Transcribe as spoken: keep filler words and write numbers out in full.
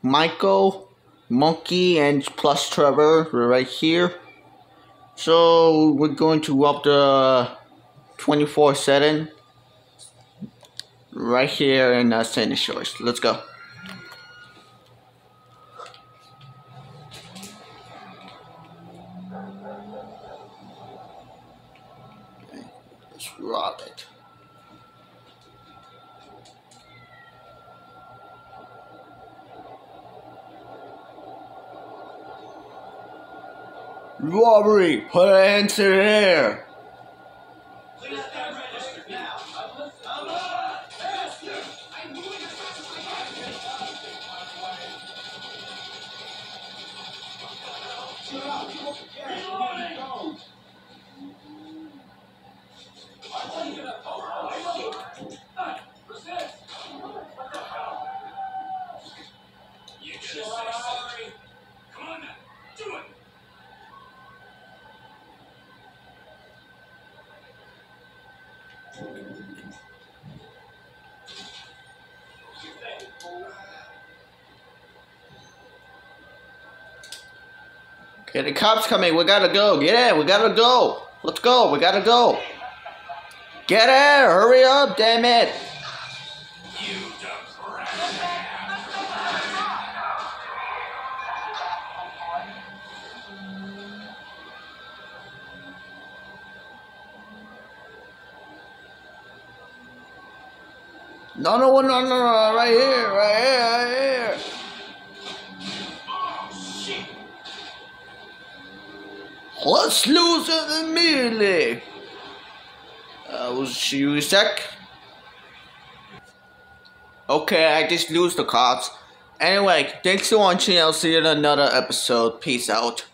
Michael, Monkey, and plus Trevor. We're right here. So we're going to up the twenty-four seven right here in uh, Sandy Shores. Let's go. Let's rock it. Robbery! Put our hands in the air! Okay, the cops coming. We gotta go. Get in. We gotta go. Let's go. We gotta go. Get in. Hurry up. Damn it. No, no, no, no, no. Right here. Right here. Right here. Let's lose it immediately. Uh, we'll see you in a sec. Okay, I just lose the cops. Anyway, thanks for watching. I'll see you in another episode. Peace out.